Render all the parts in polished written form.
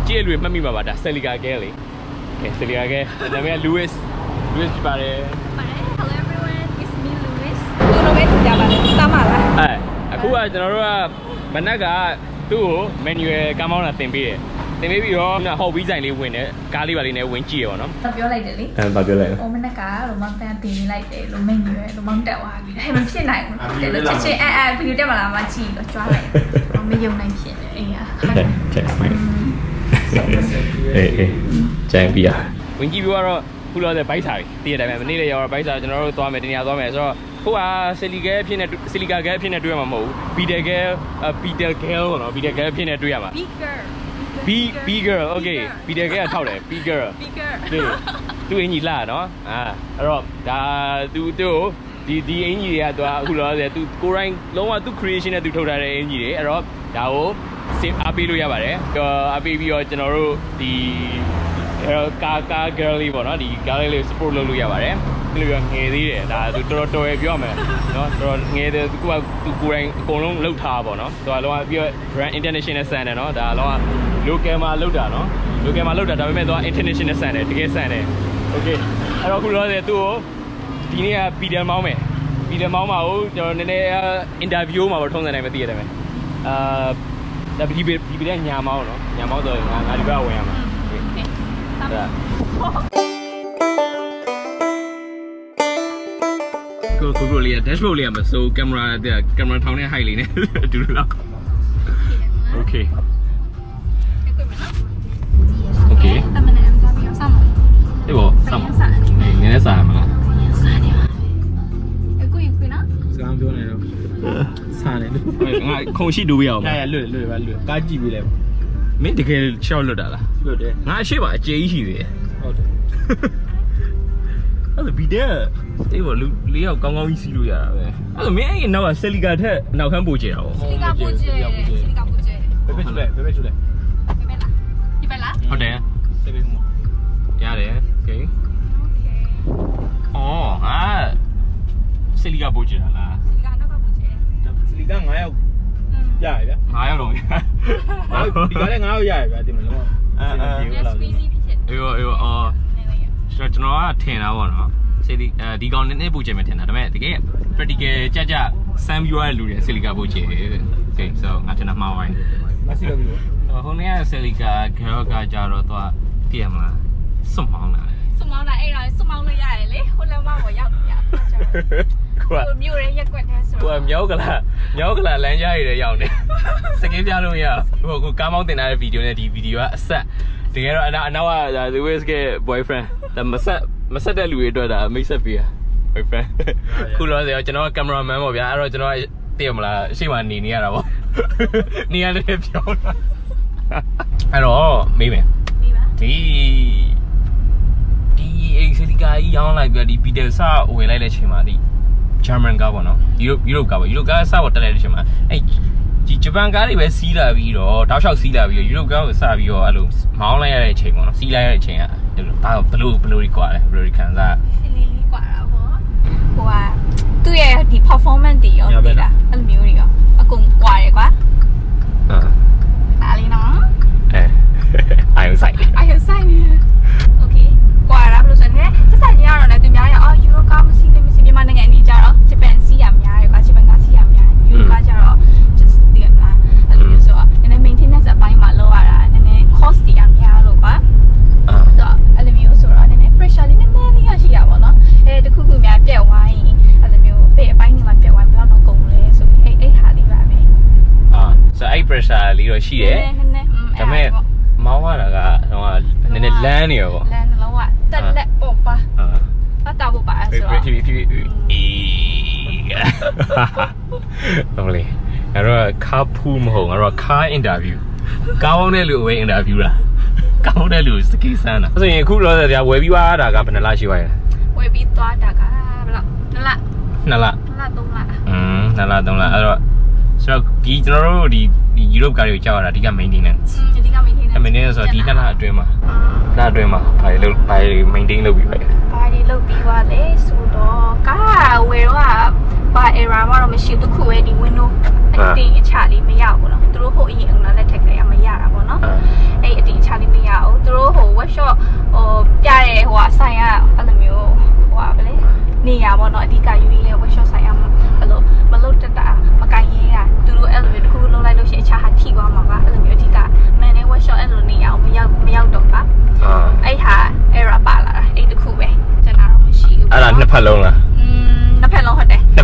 ကျေလူမှတ်မိပါပါဒါ Celica girl လေ Okay Celica girl နာမည် louise ပြပါတယ် Hello everyone it's me louise သူတို့ပဲစီကြပါလေတမ်းပါလားအခုကကျွန်တော်တို့ကမနက်ကသူ့ကို manual ကားမောင်းတာသင်ပေးတယ်သင်ပေးပြီးတော့ဟော်ဘီးဆိုင်လေးဝင်တယ်ကားလေးပါလေးနဲ့ဝင်ကြည့်ရပါတော့ပြောလိုက်တယ်လေဘာပြောလိုက်လဲဟိုမနက်ကလိုမောင်တန်တင်လိုက်တယ်လိုမိန်ရွယ်လိုမောင်တက်သွားပြီဒါမှမဖြစ်နိုင်ဘူးတဲ့ချက်ချင်းဗီဒီယိုတက်မလားမကြည့်တော့ကြွားလိုက်မယုံနိုင်ဖြစ်နေအေးဟာအေးကျန်ပြရဝင်ကြည့်ပြီးတော့ခုလောတဲ့ဘိုက်စာတွေတည့်ရတိုင်းပဲမနေ့လည်းရောက်တော့ဘိုက်စာကျွန်တော်တို့သွားမယ်တင်ရသွားမယ်ဆိုတော့ခုက Celica အဖြစ်နဲ့ Celica girl အဖြစ်နဲ့တွေ့ရမှာမဟုတ်ဘူး Beetle girl ပေါ့နော် Beetle girl အဖြစ်နဲ့တွေ့ရမှာ Bee girl okay Beetle girl ထောက်တယ် Bee girl သူအင်ကြီးလာနော်အဲ့တော့ဒါသူဒီအင်ကြီးတွေကသူအခုလောဆယ်သူကိုရိုင်းလုံးဝသူ creation နဲ့သူထုတ်ထားတဲ့အင်ကြီးတွေအဲ့တော့ဒါကိုအားပေးလို့ရပါတယ်အားပေးပြီးတော့ကျွန်တော်တို့ဒီကာ girl လေးပေါ့နော်ဒီ girl လေး support လုပ်လို့ရပါတယ်အဲ့လိုငယ်သေးတယ်ဒါသူတော်တော်ပြောမယ်နော်တော်ငယ်တယ်သူကသူကိုယ်တိုင်အကုန်လုံးလှုပ်ထားပါတော့နော်သူကလောကပြီးတော့ brand international ဆန်တယ်နော်ဒါလောက local မှာလှုပ်တာနော် local မှာလှုပ်တာဒါပေမဲ့သူက international ဆန်တယ်တကယ်ဆန်တယ် okay အဲ့တော့ခုလောဆယ်သူ့ကိုဒီနေ့က Beetle မောင်းမယ် Beetle မောင်းမှာကိုကျွန်တော်နည်းနည်း interview မှာတော့ထုံးစံတိုင်းမသိရတယ်မယ်ဒါဒီကညာမောင်းနော်ညာမောင်းဆိုငါဒီဘက်ဝင်ရမှာကိုလေး dashboard လေးမှာဆိုကင်မရာထောင်းတဲ့ height လေးနဲ့အတူတူလောက် Okay Okay တမန်နဲ့သွားပြီးဆောင်ပါအေးပေါ့ဆောင်ပါနည်းနည်းစားရမလားစားတယ်အခုယူခွေးနော်စကားပြောနေတော့စားတယ်ငါခုံရှိတူပြရအောင်ရလွတ်ကားကြည့်ပြီးလဲမင်းတကယ်ရှော့လွတ်တာလားလွတ်တယ်ငါအရှိမအကျေးကြီးရှိသေးတယ်ဟုတ်တယ်အဲ့ဒါဗီဒီယိုအေးပေါ့လူ၄ယောက်ကောင်းကောင်းကြီးစီးလို့ရတာပဲအဲ့ဒါမင်းအဲ့နောက်က Celica ထက်နောက်ခန်းပို့ကျတာပေါ့ Celica ပို့ကျဘယ်ချူလဲဒီဘက်လားဟုတ်တယ်စေပေးမှုရတယ် Okay အော်Celica ပို့ကျတာလား Celica နောက်ကပို့ကျ Celica 9ယောက်ရရဗျာ 9ယောက်တော့ဒီကလည်း9ယောက်ရရဗျာဒီမှာတော့အေးအော်ကျွန်တော်ကထင်တာပေါ့နော်ဒီကောင်နည်းနည်းပို့ချင်မယ်ထင်တာဒါပေမဲ့တကယ် practical ကြစမ်းပြောရတဲ့လူတွေ Celica ပို့ချင်တယ် Okay so ငါထင်တာမှားဝိုင်းမရှိတော့ဘူးဟိုနေ့က Celica girl ကကြတော့သွားပြရမလားစွတ်မောင်းလာအဲ့တော့စွတ်မောင်းလို့ရတယ်လေဟိုလည်းမပေါ်ရောက်ကြကိုမျိုးရဲရက်ွက်တဲ့ဆိုကိုမြောက်ကလာလမ်းကြားရတဲ့ရောက်နေစကင်းပြလို့မရဟိုကိုကားမောင်းတင်ထားတဲ့ဗီဒီယိုနဲ့ဒီဗီဒီယိုကအဆက်တကယ်တော့အနောက်က the Louise က boyfriend ဒါမဆက်တဲ့လူတွေအတွက်ဒါမိတ်ဆက်ပေးရ boyfriend ခုလောဆယ်ကျွန်တော်က cameraman ပေါ့ဗျာအဲ့တော့ကျွန်တော်သိရမလားအရှိမနေရတာပေါ့နေရတယ်ပြောတာအဲ့တော့မေးပါဒီCelica ကြီးရောင်းလိုက်ပြီးဒီ Beetle စဝင်လိုက်တဲ့အချိန်မှာဒီ German ကားပေါ့နော် Europe ကားပေါ့ Europe ကားစပေါ်တက်လိုက်တဲ့အချိန်မှာအဲ့ဒီဂျပန်ကားတွေပဲစီးလာပြီးတော့တောက်လျှောက်စီးလာပြီးတော့ Europe ကားကိုစပြီးတော့အဲ့လိုမောင်းလိုက်ရတဲ့အချိန်ပေါ့နော်စီးလိုက်ရတဲ့အချိန်ကဒါဘလို့ကြီးกว่าလဲဘလို့ကြီးခံစားလေးกว่าတာပေါ့ဟိုကသူ့ရဲ့ဒီ performance တွေရောဒီလားအဲ့လိုမျိုးတွေရောအကုန်กว่าတယ်ကွာဒါလေးနော်အာယုံဆိုင်နေโอเคกว่าတာဘယ်လိုဆိုလဲစစချင်းရတော့လည်းသူများရအော် Euro ကားမစီးမြန်မာနိုင်ငံအနီးကြတော့ဂျပန်စီးရများတယ်ကွာဂျပန်ကားစီးရများတယ် Euro ကားကြတော့ just ဒီကလားအဲ့လိုမျိုးဆိုတော့နည်းနည်း maintenance အပိုင်းမှာလောက်ရတာနည်းနည်း cost တွေများလို့ကွာဆိုတော့အဲ့လိုမျိုးဆိုတော့နည်းနည်း pressure လေးနည်းနည်းလေးရရှိရပါတော့တခုခုများပြက်ဝိုင်းအဲ့လိုမျိုးပေအပိုင်းတွေမှာပြက်ဝိုင်းဘယ်တော့ကုန်လဲဆိုပြီးအဲ့ဟာလေးပါပဲဆိုအဲ့ pressure လေးတော့ရှိတယ်နည်းနည်းဒါပေမဲ့မောင်းရတာကတော့နည်းနည်းလမ်းနေရောပေါ့လမ်းလုံးဝတက်လက်ပေါ့ပါတာဖို့ပါဆိုတော့ဖြည်းအေးဟုတ်လေအဲ့တော့ကားဖူးမဟုတ်အဲ့တော့ကား interview ကောင်းတဲ့လူပဲ interview လားကောင်းတဲ့လူစကိစမ်းတာဆိုရင်အခုတော့ကြာဝယ်ပြီးသွားတာကဘယ်နှလရှိသွားလဲဝယ်ပြီးသွားတာကဘယ်လောက်2လ 2လ 2လ3လ 2လ3လအဲ့တော့ဆိုတော့ဒီကျွန်တော်တို့ဒီ Europe ကားတွေကိုကြောက်ရတာဒီက maintenance ဒီက maintenance ဆိုတော့ဒီ2လအတွင်းမှာဘာတွေ maintain လုပ်ပြီးပါလဲဘာတွေလုပ်ပြီးသွားလဲဆိုတော့ကားဝယ်တော့ဘာ error မှတော့မရှိဘူးတခုပဲဒီ window အတင်အချလေးမရဘူးနော်သူတို့ဟိုအရင်ကလက်ထက်ကလေးမရတာပေါ့နော်အဲ့အတင်အချလေး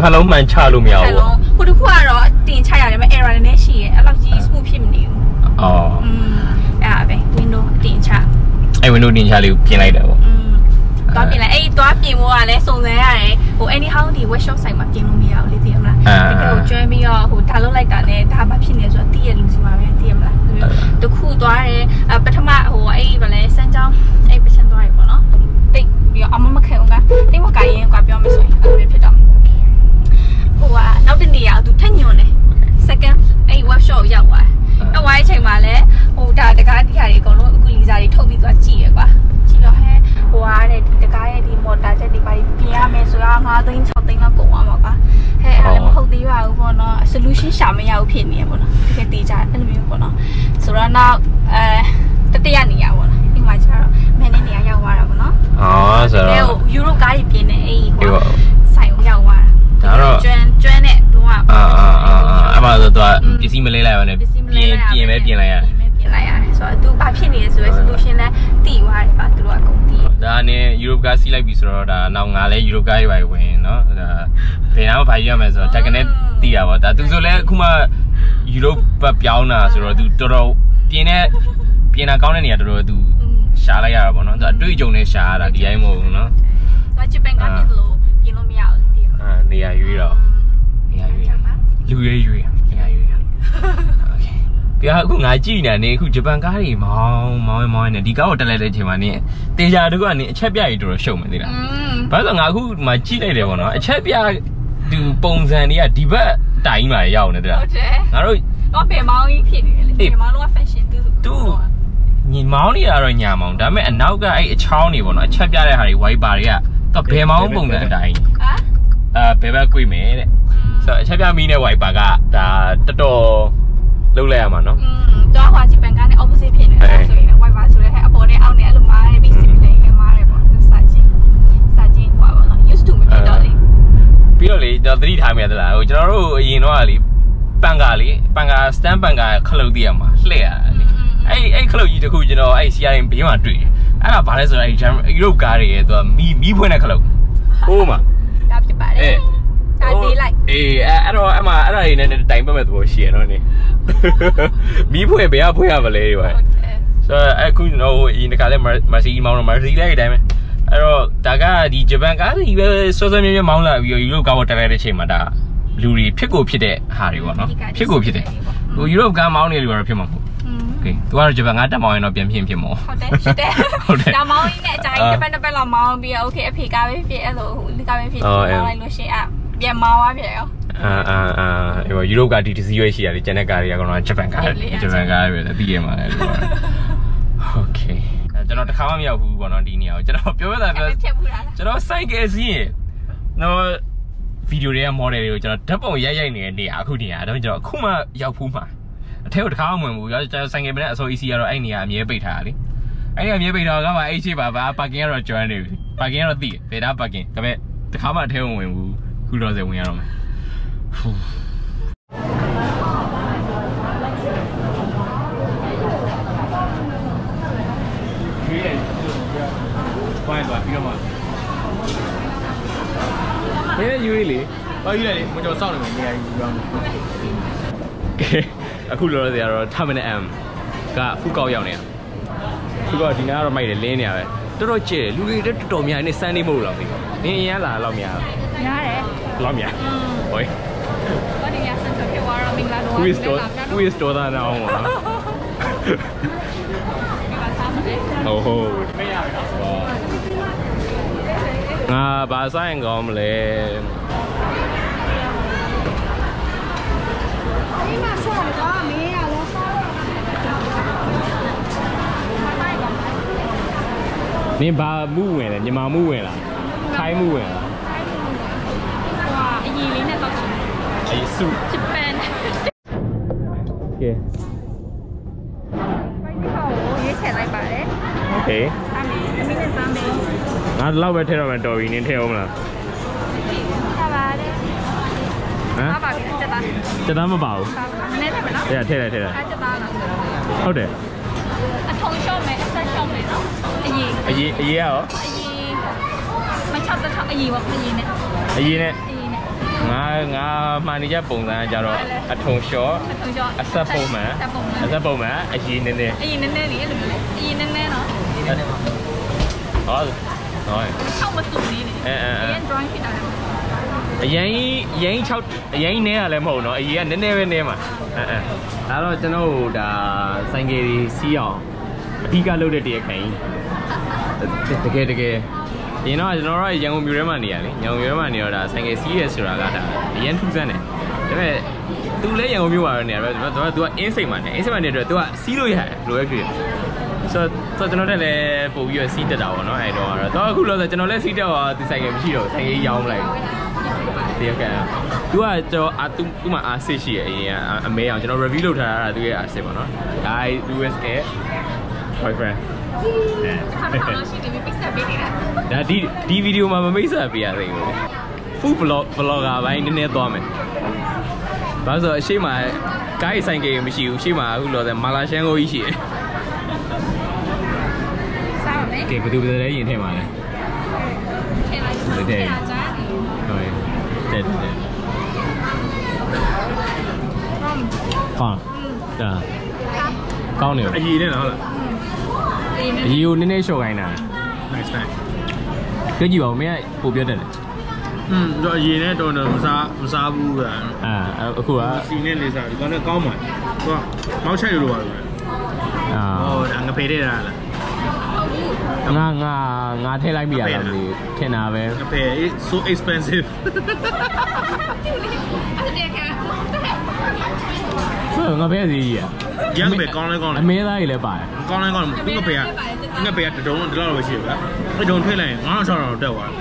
ဖက်လုံးမှန်ချလို့မရဘူးဟိုတခုကတော့တင်ချရတယ်မ error နဲ့ရှိရဲ့အဲ့လောက်ကြီး smooth ဖြစ်မနေဘူးအော်အဲ့ပဲ window တင်ချအဲ့ window တင်ချလေးပြင်လိုက်တယ်ပေါ့သွားပြင်လိုက်အဲ့သွားပြင်ဖို့ကလည်းစုံစမ်းရတယ်ဟို anyhow ဒီ workshop site မှာပြင်လို့မရဘူးလေသိရမလားတကယ်ကိုကျွမ်းပြီးတော့ဟိုဒါလုပ်လိုက်တာနဲ့ဒါမှဖြစ်နေဆိုတော့တည့်ရလူစီမှာပဲသိရမလားတခုသွားတယ်ပထမဟိုအဲ့ဗလဲစမ်းချောင်းအဲ့ပချန်သွားရပေါ့နော်တိတ်ပြီးတော့အမမခံဘူးကတိတ်မကရင်ကွာပြောမယ်ဆိုရင်အဲ့လိုဖြစ်တော့ဟိုကနောက်တနေ့ကသူထက်ညွန်တယ် second အဲ့ workshop ရောက်သွားအဲ့ဝိုင်းအချိန်မှာလည်းဟိုဒါတကားဒီဟာတွေအကုန်လုံးအခုလီစာတွေထုတ်ပြီးသွားကြည့်ရကွာကြည့်တော့ဟဲဟိုအားတဲ့ဒီတကားရဲ့ဒီမော်တာချက်တွေပါပြင်ရမယ်ဆိုတော့9သိန်း6သိန်းလောက်ကုန်သွားမှာကွာဟဲအဲ့လည်းမဟုတ်သေးပါဘူးပေါ့နော် solution ရှာမရဘူးဖြစ်နေရပေါ့နော်တကယ်တေးကြအဲ့လိုမျိုးပေါ့နော်ဆိုတော့နောက်တတိယနေရာပေါ့နော်ဒီမှာကျတော့မင်းနဲ့နေရာရောက်သွားတာပေါ့နော်ဆိုတော့ယူရိုကားကြီးပြင်းနေအဲ့ဟိုဆိုင်ကိုရောက်သွားတာဒါတော့ကျွမ်းနဲ့တော့အမှဆိုတော့ပစ္စည်းမလေးလိုက်ပါနဲ့ပြင်ပဲပြင်လိုက်ရတယ်ဆိုတော့သူဘာဖြစ်နေလဲဆိုတော့ solution လဲတည်သွားတယ်ပါသူတို့အကုန်တည်ဒါနဲ့ Europe ကစီးလိုက်ပြီဆိုတော့ဒါနောက်ငါလဲ Europe ကရပါဝင်เนาะဒါဘယ်တော့ဘာရမယ်ဆိုတော့ tech နဲ့တည်ရပါဒါသူဆိုလဲအခုမှ Europe ပြောင်းတာဆိုတော့သူတော်တော်ပြင်တာကောင်းတဲ့နေရာတော်တော်သူရှားလိုက်ရတာပေါ့เนาะသူအတွေ့အကြုံနဲ့ရှားရတာဒီအိမ်မဟုတ်ဘူးเนาะသူဂျပန်ကပြင်လို့မရဘူးတည်နေရာရွေးတော့နေရာရွေးလူရွေးနေရာရွေးပြအခုငါကြည့်နေနေအခုဂျပန်ကားတွေမောင်းနေဒီကားကိုတက်လိုက်တဲ့အချိန်မှာနင်းတေချာတကူကနေအချက်ပြကြီးတော်တော်ရှုံမယ်သိလားဘာလို့ငါအခုမှကြည့်လိုက်တယ်ပေါ့နော်အချက်ပြသူပုံစံတွေကဒီဘက်တိုင်မှာရောက်နေသိလားဟုတ်တယ်ငါတို့တော့ပေမောင်းကြီးဖြစ်နေတယ်လေပေမောင်းတော့ fashion သူညီမောင်းနေတာတော့ညာမောင်းဒါပေမဲ့အနောက်ကအဲ့အချောင်းတွေပေါ့နော်အချက်ပြတဲ့ဟာတွေ wiper တွေကတော့ဘယ်မောင်းပုံစံအတိုင်းဘယ်ဘက်ကွေ့မယ်တဲ့ဆိုတော့အချက်ပြမီးနဲ့ wiper ကဒါတော်တော်လုံးလိုက်ရမှာနော်တော့ဟွာဂျပန်ကနေ opposite ဖြစ်နေတာဆိုရင် wiper ဆိုတဲ့အပေါ်နဲ့အောက်နဲ့အဲ့လိုမားတယ်ပြီး simple နဲ့မားတယ်ပေါ့စာချင်းဟွာပေါ့နော် used to မဖြစ်တော့လေပြီးတော့လေကျွန်တော်သတိထားမိရသလားဟိုကျွန်တော်တို့အရင်တော့ကလေပန်ကာ stand ပန်ကာခလုတ်တည်ရမှာလှည့်ရတာလေအဲ့ခလုတ်ကြီးတခုကျွန်တော်အဲ့ CRM ဘေးမှာတွေ့တယ်အဲ့ဒါဘာလဲဆိုတော့အဲ့ Europe ကားတွေရဲ့သူကမီးဖွင့်တဲ့ခလုတ်ဟိုးမှာဒါဖြစ်ပါတယ်ဒါလေးလိုက်အဲ့တော့အဲ့ဒါတွေနဲ့တိုင်ပတ်မဲ့သဘောရှိရနော်နေမီးဖွင့်ဘယ်ကဖွင့်ရမလဲဒီပါဆိုတော့အခုကျွန်တော်ဒီတစ်ခါလဲမာစီမောင်းတော့မာစီလိုက်တဲ့အတိုင်းပဲအဲ့တော့ဒါကဒီဂျပန်ကားတွေပဲစောစောမြဲမြဲမောင်းလာပြီးတော့ယူရိုကားပေါ်တက်လိုက်တဲ့အချိန်မှာဒါလူတွေဖြစ်ကိုဖြစ်တဲ့ဟာတွေပေါ့နော်ဖြစ်ကိုဖြစ်တယ်ဟိုယူရိုကားမောင်းနေလူကတော့ဖြစ်မှာမဟုတ်โอเคသူကတော့ဂျပန်ကားတက်မောင်းရင်တော့ပြန်ဖြစ်မှာဟုတ်တယ်ဒါမောင်းရင်းနဲ့အကြိုင်ဂျပန်တစ်ပတ်လောက်မောင်းပြီးโอเคအဖေကားပဲဖြစ်အဲ့လိုဒီကားပဲဖြစ်မောင်းလိုက်လို့ရှိရင်ပြန်မောင်းသွားပြန်ရောဟိုယူရိုကဒီတစ်စီးရွေးရှိရတယ်ကျန်တဲ့ကားတွေကတော့ဂျပန်ကားပဲသိရမှာလေโอเคကျွန်တော်တစ်ခါမှမရောက်ဘူးပေါ့နော်ဒီနေရာကိုကျွန်တော်ပြောတာကျွန်တော်စိုက်ကယ်စီးရင်တော့ဗီဒီယိုတွေက model တွေကိုကျွန်တော်ဓာတ်ပုံရိုက်နေတဲ့နေရာအခုနေရာဒါပေမဲ့ကျွန်တော်အခုမှရောက်ဖူးမှာအထက်ကိုတစ်ခါမှမဝင်ဘူးကျွန်တော်ဆိုင်ကယ်မနဲ့အစိုးရစီကတော့အဲ့နေရာအမြဲပိတ်ထားတာလေအဲ့နေရာအမြဲပိတ်ထားတော့ကမှအဲ့ရှိပါပါကင်ကတော့ကျွမ်းနေပြီပါကင်ကတော့သိတယ်ဘယ်သားပါကင်ဒါပေမဲ့တစ်ခါမှအထက်မဝင်ဘူးခုတော့ဝင်ရတော့မယ်ပိုင်းသွားပြီးတော့မှယူရလေဘာယူလဲမကြောက်စောင့်နေမယ်နေရာယူရအောင်အခုလောလောဆယ်ကတော့ terminal M ကဖူးကောက်ရောက်နေတာဖူးကောက်ဒီနားကတော့မိုက်တယ်လင်းနေရပဲတော်တော်ကျဲလူတွေတော်တော်များနေစမ်းနေမလို့လားနင်းအရင်လာတော့များများတယ်လောက်များဟိုဘာဒီရစံတော့ပြောရအောင်မင်္ဂလာတော့ who is တော်တာတော့ဟောဟုတ်မရဘူးငါဘာဆိုင်ကောင်းမလဲဒီမှာဆောင်းတော့မင်းရလို့ဆောင်းနင်းဘာမှုဝင်လဲမြန်မာမှုဝင်လားထိုင်းမှုဝင်လားဟာအရင်လေးနဲ့တော့ချင်အေးစုဂျပန်โอเคဘိုင်းခေါ်ရေးချလိုက်ပါတယ်โอเคအမေနဲ့စမ်းမယ်ငါတော့ပဲထဲတော့မှတော်ပြီနင်းထဲအောင်မလားထားပါတယ်ဟမ်ပါပြီချက်သားမပါဘူးနည်းတယ်မနော်ထဲချက်သားလားဟုတ်တယ်အထုံရှော့မယ်အဆက်ရှော့မယ်နော်အရေးရောမချောက်တော့အရေးပေါ့အရေးနဲ့ငါမှန်နေကြပုံစံကြတော့အထုံလျှော့အဆက်ပုံမှန်အရင်နည်းနည်းလေအဲ့လိုမျိုးလေအရင်နည်းနည်းနော်ဟုတ်ချောက်မစုနေလေအရင် drawing ဖြစ်တာလေအရင်6အရင်နဲရလည်းမဟုတ်နော်အရင်ကနည်းနည်းပဲနဲမှာဒါတော့ကျွန်တော်တို့ဒါဆိုင်ကယ်ကြီးစီးအောင်အဓိကလုပ်တဲ့တရားခံကြီးတကယ်ရင်တော့ကျွန်တော်တို့ရန်ကုန်မြို့ထဲမှာနေရလေရန်ကုန်မြို့ထဲမှာနေတော့ဒါဆိုင်ကယ်စီးရဲဆိုတာကဒါအရင်ထူးဆန်းတယ်ဒါပေမဲ့သူလည်းရန်ကုန်မြို့မှာနေရတယ်သူကအင်းစိတ်မှာနေနေတဲ့အတွက်သူကစီးလို့ရတယ်လိုပဲဖြစ်ဆိုတော့ကျွန်တော်တက်လည်းပို့ပြီးတော့စီးတက်တာပေါ့နော်အဲ့တော့အခုလို့ဆိုကျွန်တော်လည်းစီးတက်တော့ဒီဆိုင်ကယ်မရှိတော့ဆိုင်ကယ်ရောင်းလိုက်တရားခံသူကကျွန်တော်သူ့မှာအားစိတ်ရှိရအရင်အမဲအောင်ကျွန်တော် review လုပ်ထားတာသူရဲ့အားစိတ်ပေါ့နော်ဒါ louise ရဲ့ boyfriend ရှိတယ်ပိတ်ဆက်ပေးနေတာဒါဒီဗီဒီယိုမှာမမိတ်ဆက်ပေးရသေးဘူး food vlogger ဘိုင်းနည်းနည်းသွားမယ်ဘာလို့ဆိုအရှိမကားဆိုင်ကယ်မရှိဘူးအရှိမအခုလောဆယ်မာလာရှန်ကိုကြီးရှိတယ်စားမယ်ကဲဘယ်သူလဲရင်ထဲမှာလဲထဲလိုက်တယ်ကြားတယ်ဟုတ်တယ်ဟာကောင်းနေအကြီးနဲ့နော်ဟုတ်လားအကြီးကိုနည်းနည်းလျှော့ခိုင်းတာ nice ကြည့်ပါဦးမင်းကပို့ပြတ်တယ်လေတော့အရင်နဲ့တော့မစားဘူးဗျာအခုကစီနဲ့လေးစားဒီကောင်လည်းကောင်းပါသူကမောက်ချိုက်လို့ပါလို့ဟုတ်ဒါငဖေးတဲ့လားငါထည့်လိုက်မိရလားမသိထင်တာပဲငဖေး so expensive ငါပဲစီကြီးရငဖေးကောင်းလဲကောင်းအမဲသားကြီးလည်းပါတယ်ကောင်းလဲကောင်းငဖေးကတုံးဒီလောက်ပဲရှိတယ်ဗျာအဲ့တုံးထိလိုက်ရင်9600တက်သွား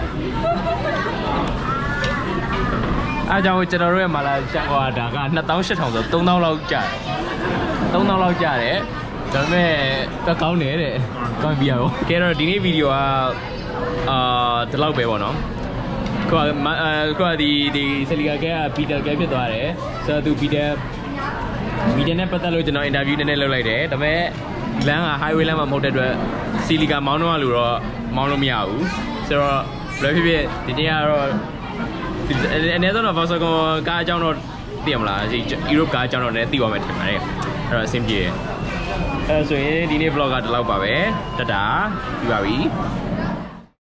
အားကြောင့်ကျွန်တော်တို့ရဲ့မာလာရှန်ဟိုဒါက2800ဆို3000လောက်ကျတယ်3000လောက်ကျတယ်ဒါပေမဲ့ကောင်းတယ်တဲ့ကောင်းပြီရောကဲတော့ဒီနေ့ဗီဒီယိုကဒီလောက်ပဲပေါ့နော်ကိုကဒီဆယ်လီကာကဲက Beetle ကဲဖြစ်သွားတယ်ဆိုတော့သူ Beetle နဲ့ပတ်သက်လို့ကျွန်တော် interview နည်းနည်းလုပ်လိုက်တယ်ဒါပေမဲ့လမ်းက highway လမ်းမှာမဟုတ်တဲ့အတွက်ဆီလီကာမောင်းတော့လို့တော့မောင်းလို့မရဘူးဆိုတော့ဘယ်ဖြစ်ဖြစ်ဒီနေ့ကတော့အနေနဲ့တော့ဘာဆိုကားအကြောင်းတော့သိရမလားဒီ Europe ကားအကြောင်းတော့လည်းသိပါမယ်ထင်ပါတယ်အဲ့တော့အဆင်ပြေတယ်အဲ့ဆိုရင်ဒီနေ့ vlog ကဒီလောက်ပါပဲတတာပြီးပါပြီ